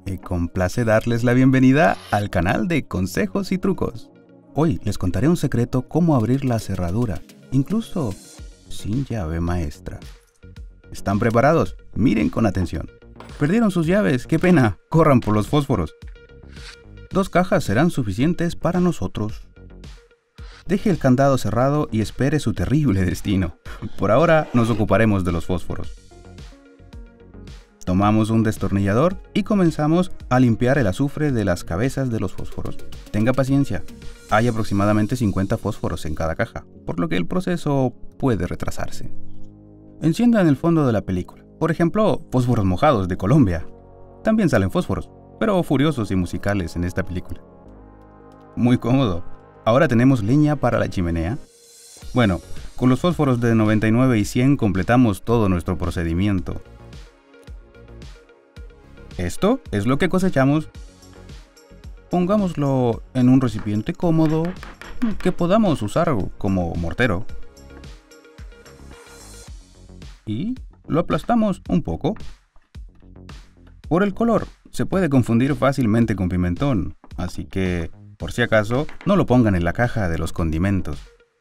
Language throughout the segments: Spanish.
Me complace darles la bienvenida al canal de consejos y trucos. Hoy les contaré un secreto cómo abrir la cerradura, incluso sin llave maestra. ¿Están preparados? Miren con atención. ¿Perdieron sus llaves? ¡Qué pena! ¡Corran por los fósforos! 2 cajas serán suficientes para nosotros. Deje el candado cerrado y espere su terrible destino. Por ahora nos ocuparemos de los fósforos. Tomamos un destornillador y comenzamos a limpiar el azufre de las cabezas de los fósforos. Tenga paciencia, hay aproximadamente 50 fósforos en cada caja, por lo que el proceso puede retrasarse. Enciendan el fondo de la película, por ejemplo, Fósforos Mojados de Colombia. También salen fósforos, pero furiosos y musicales en esta película. Muy cómodo. Ahora tenemos leña para la chimenea. Bueno, con los fósforos de 99 y 100 completamos todo nuestro procedimiento. Esto es lo que cosechamos. Pongámoslo en un recipiente cómodo que podamos usar como mortero. Y lo aplastamos un poco. Por el color, se puede confundir fácilmente con pimentón, así que, por si acaso, no lo pongan en la caja de los condimentos.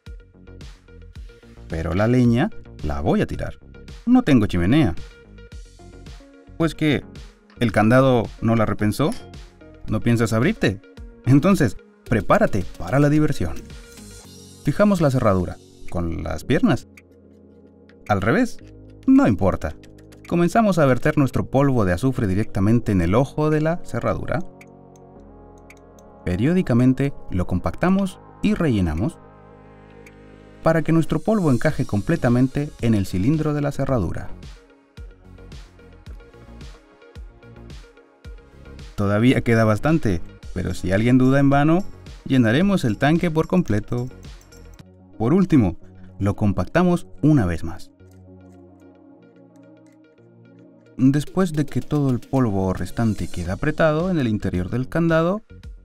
Pero la leña la voy a tirar. No tengo chimenea. Pues que, ¿el candado no la repensó? ¿No piensas abrirte? Entonces, prepárate para la diversión. Fijamos la cerradura con las piernas. Al revés, no importa. Comenzamos a verter nuestro polvo de azufre directamente en el ojo de la cerradura. Periódicamente lo compactamos y rellenamos para que nuestro polvo encaje completamente en el cilindro de la cerradura. Todavía queda bastante, pero si alguien duda en vano, llenaremos el tanque por completo. Por último, lo compactamos una vez más. Después de que todo el polvo restante queda apretado en el interior del candado,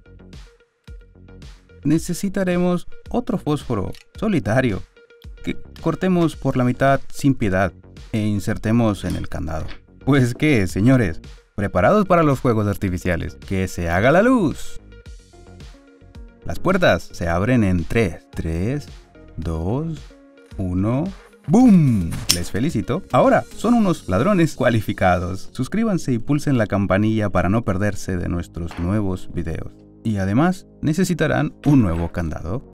necesitaremos otro fósforo solitario que cortemos por la mitad sin piedad e insertemos en el candado. Pues qué, señores, preparados para los fuegos artificiales. ¡Que se haga la luz! Las puertas se abren en 3, 2, 1... ¡Boom! Les felicito. Ahora son unos ladrones cualificados. Suscríbanse y pulsen la campanilla para no perderse de nuestros nuevos videos. Y además necesitarán un nuevo candado.